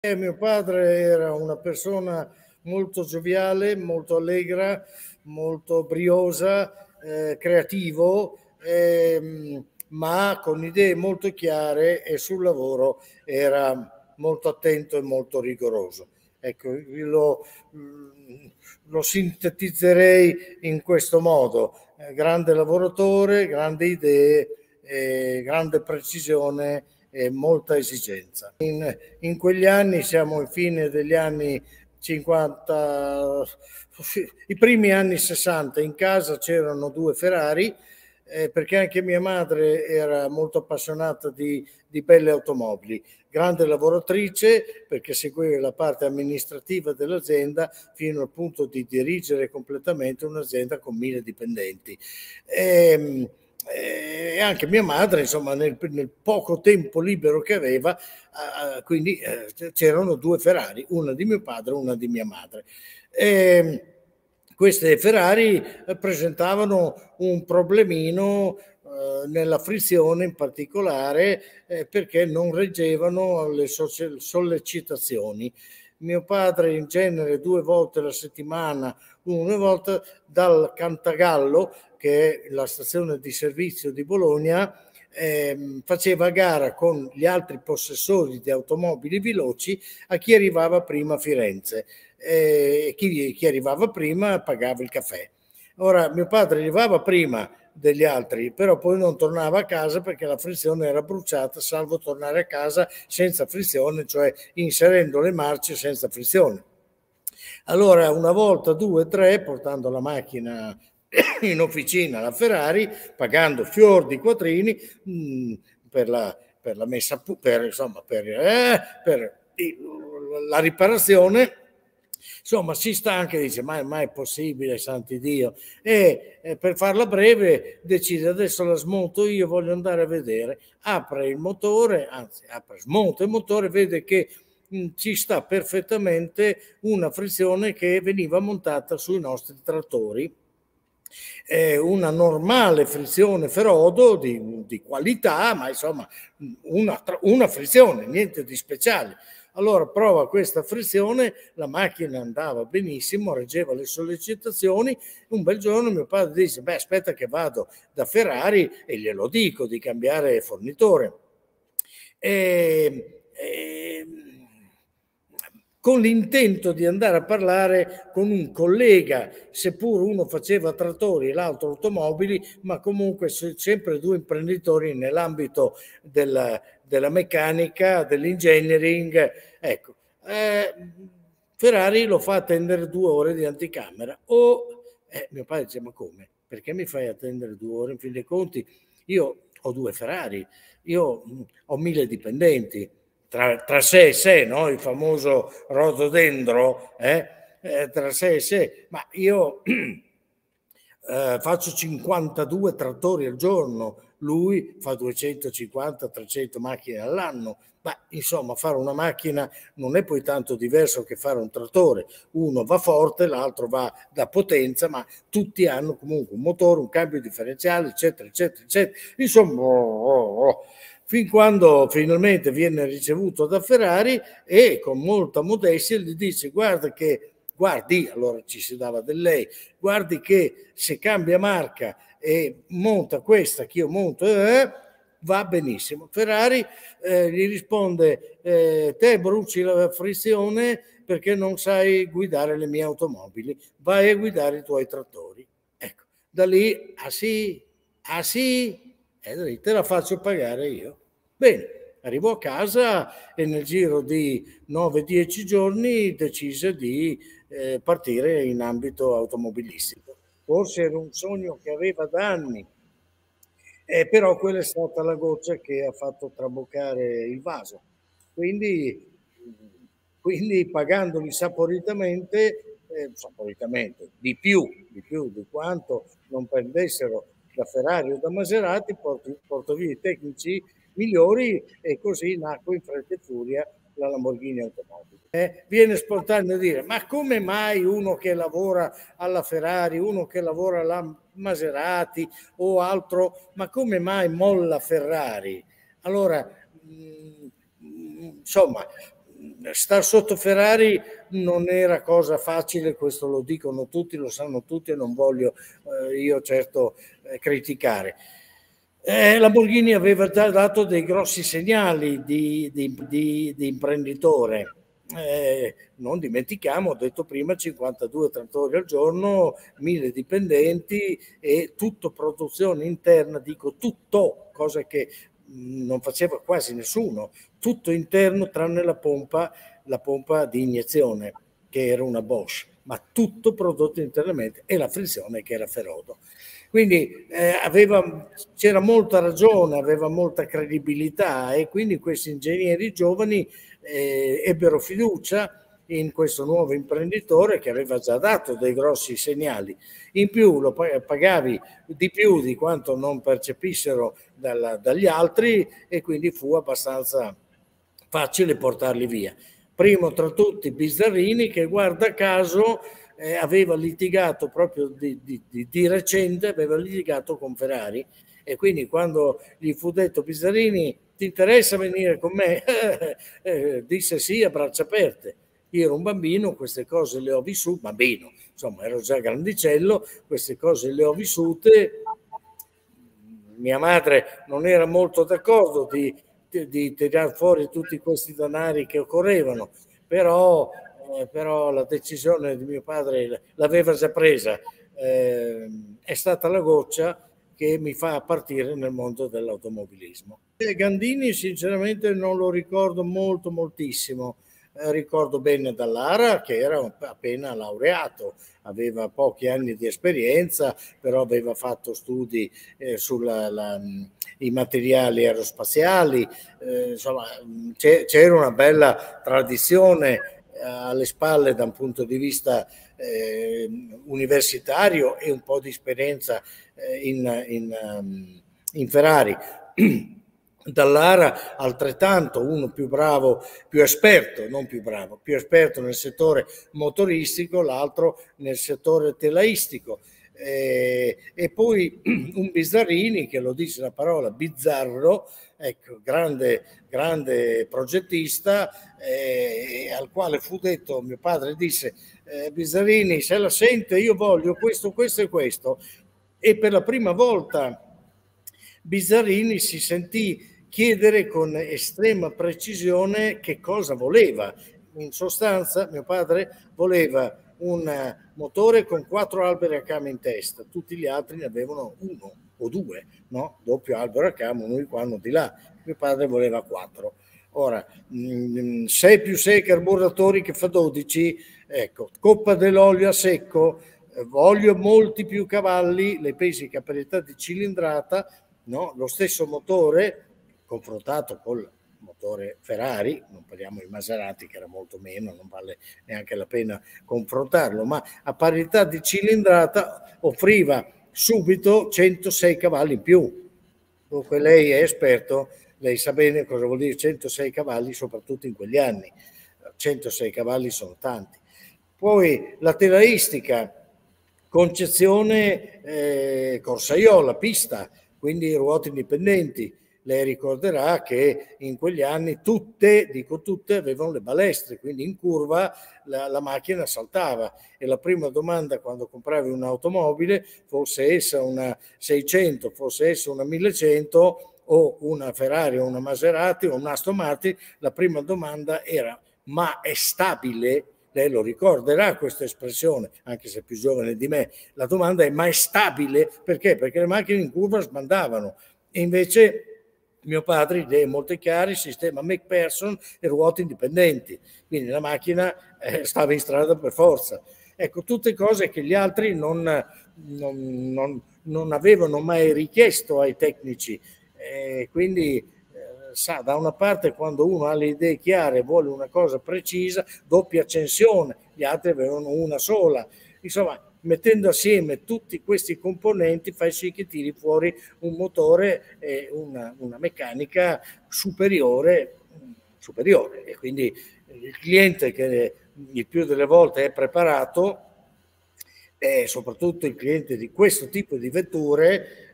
Mio padre era una persona molto gioviale, molto allegra, molto briosa, creativo, ma con idee molto chiare, e sul lavoro era molto attento e molto rigoroso. Ecco, lo sintetizzerei in questo modo: grande lavoratore, grandi idee, grande precisione e molta esigenza. In quegli anni, siamo alla fine degli anni 50, i primi anni 60, in casa c'erano due Ferrari, perché anche mia madre era molto appassionata di belle automobili, grande lavoratrice perché seguiva la parte amministrativa dell'azienda fino al punto di dirigere completamente un'azienda con 1000 dipendenti. E anche mia madre, insomma, nel poco tempo libero che aveva, quindi c'erano due Ferrari, una di mio padre e una di mia madre. Queste Ferrari presentavano un problemino nella frizione, in particolare perché non reggevano alle sollecitazioni. Mio padre in genere 2 volte alla settimana, una volta dal Cantagallo, che è la stazione di servizio di Bologna, faceva gara con gli altri possessori di automobili veloci a chi arrivava prima a Firenze. Chi arrivava prima pagava il caffè. Ora, mio padre arrivava prima degli altri, però poi non tornava a casa perché la frizione era bruciata, salvo tornare a casa senza frizione, cioè inserendo le marce senza frizione. Allora, una volta, due, tre, portando la macchina in officina, la Ferrari, pagando fior di quattrini per la messa, insomma, per la riparazione. Insomma, si stanca e dice: ma è possibile, santi Dio? E per farla breve decide: adesso la smonto io, voglio andare a vedere. Apre il motore, anzi smonta il motore, vede che ci sta perfettamente una frizione che veniva montata sui nostri trattori, una normale frizione Ferodo di qualità, ma insomma una frizione, niente di speciale. Allora prova questa frizione, la macchina andava benissimo, reggeva le sollecitazioni. Un bel giorno mio padre dice: beh, aspetta che vado da Ferrari e glielo dico di cambiare fornitore. Con l'intento di andare a parlare con un collega, seppur uno faceva trattori e l'altro automobili, ma comunque sempre due imprenditori nell'ambito della meccanica, dell'engineering. Ecco, Ferrari lo fa attendere 2 ore di anticamera. Mio padre dice: ma come? Perché mi fai attendere 2 ore? In fin dei conti io ho 2 Ferrari, io ho 1000 dipendenti, tra sé e sé, no? Il famoso rododendro, tra sé e sé, ma io faccio 52 trattori al giorno, lui fa 250-300 macchine all'anno. Ma insomma, fare una macchina non è poi tanto diverso che fare un trattore. Uno va forte, l'altro va da potenza, ma tutti hanno comunque un motore, un cambio differenziale, eccetera, eccetera, eccetera. Insomma, fin quando finalmente viene ricevuto da Ferrari e con molta modestia gli dice: guardi, allora ci si dava del lei, guardi che se cambia marca e monta questa che io monto, va benissimo. Ferrari gli risponde: te bruci la frizione perché non sai guidare le mie automobili, vai a guidare i tuoi trattori. Ecco, da lì, ah sì, te la faccio pagare io. Bene, arrivò a casa e nel giro di 9-10 giorni decise di partire in ambito automobilistico. Forse era un sogno che aveva da anni, però quella è stata la goccia che ha fatto traboccare il vaso. Quindi pagandoli saporitamente, di più di quanto non prendessero da Ferrari o da Maserati, porto via i tecnici migliori, e così nacque in fretta e furia la Lamborghini Automobile. Viene spontaneo dire: ma come mai uno che lavora alla Ferrari, uno che lavora alla Maserati o altro, ma come mai molla Ferrari? Allora, insomma, Star sotto Ferrari non era cosa facile, questo lo dicono tutti, lo sanno tutti e non voglio io certo criticare. Lamborghini aveva già dato dei grossi segnali di imprenditore. Non dimentichiamo, ho detto prima, 52 trattori al giorno, 1000 dipendenti e tutto produzione interna, dico tutto, cosa che non faceva quasi nessuno, tutto interno tranne la pompa di iniezione, che era una Bosch, ma tutto prodotto internamente, e la frizione che era Ferodo. Quindi c'era molta ragione, aveva molta credibilità, e quindi questi ingegneri giovani ebbero fiducia in questo nuovo imprenditore che aveva già dato dei grossi segnali. In più lo pagavi di più di quanto non percepissero dagli altri, e quindi fu abbastanza facile portarli via. Primo tra tutti Bizzarrini, che guarda caso aveva litigato proprio di recente, aveva litigato con Ferrari, e quindi quando gli fu detto: Bizzarrini, ti interessa venire con me? Disse sì a braccia aperte. Io ero un bambino, queste cose le ho vissute, bambino, insomma ero già grandicello, queste cose le ho vissute. Mia madre non era molto d'accordo di tirare fuori tutti questi denari che occorrevano, però la decisione di mio padre l'aveva già presa, è stata la goccia che mi fa partire nel mondo dell'automobilismo. Gandini sinceramente non lo ricordo moltissimo. Ricordo bene Dallara, che era appena laureato, aveva pochi anni di esperienza, però aveva fatto studi sui materiali aerospaziali, insomma c'era una bella tradizione alle spalle da un punto di vista universitario, e un po' di esperienza in Ferrari. Dallara altrettanto, uno più bravo, più esperto, non più bravo, più esperto nel settore motoristico, l'altro nel settore telaistico. E poi un Bizzarrini, che lo dice la parola bizzarro, ecco, grande progettista, al quale fu detto, mio padre disse: Bizzarrini, se la sente, io voglio questo, questo e questo. E per la prima volta Bizzarrini si sentì chiedere con estrema precisione che cosa voleva. In sostanza mio padre voleva un motore con 4 alberi a camo in testa, tutti gli altri ne avevano 1 o 2, no? Doppio albero a camo, uno di qua, uno di là. Mio padre voleva 4. Ora, 6 più 6 carburatori che fa 12, ecco, coppa dell'olio a secco, voglio molti più cavalli, le pesi capacità di cilindrata, no? Lo stesso motore confrontato col motore Ferrari, non parliamo di Maserati che era molto meno, non vale neanche la pena confrontarlo, ma a parità di cilindrata offriva subito 106 cavalli in più. Dunque lei è esperto, lei sa bene cosa vuol dire 106 cavalli, soprattutto in quegli anni. 106 cavalli sono tanti. Poi la telaistica, concezione corsaiola, pista, quindi ruote indipendenti. Lei ricorderà che in quegli anni tutte avevano le balestre, quindi in curva la macchina saltava, e la prima domanda quando compravi un'automobile, fosse essa una 600, fosse essa una 1100 o una Ferrari o una Maserati o un Aston Martin, la prima domanda era: ma è stabile? Lei lo ricorderà questa espressione, anche se è più giovane di me. La domanda è: ma è stabile? Perché? Perché le macchine in curva sbandavano. E invece mio padre, idee molto chiare, sistema McPherson e ruote indipendenti, quindi la macchina stava in strada per forza. Ecco, tutte cose che gli altri non avevano mai richiesto ai tecnici. Quindi sa, da una parte, quando uno ha le idee chiare, vuole una cosa precisa, doppia accensione, gli altri avevano una sola. Insomma, mettendo assieme tutti questi componenti fai sì che tiri fuori un motore e una meccanica superiore, e quindi il cliente, che il più delle volte è preparato, e soprattutto il cliente di questo tipo di vetture,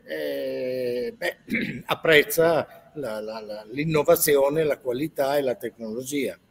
apprezza l'innovazione, la qualità e la tecnologia.